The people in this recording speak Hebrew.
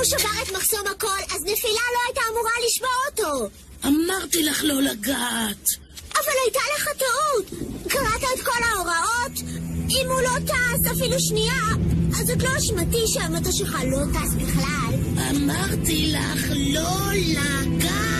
הוא שבר את מחסום הקול, אז נפילה לא הייתה אמורה לשבור אותו. אמרתי לך לא לגעת. אבל הייתה לך טעות. קראת את כל ההוראות? אם הוא לא טס אפילו שנייה, אז זאת לא אשמתי שהמטוס שלך לא טס בכלל. אמרתי לך לא לגעת.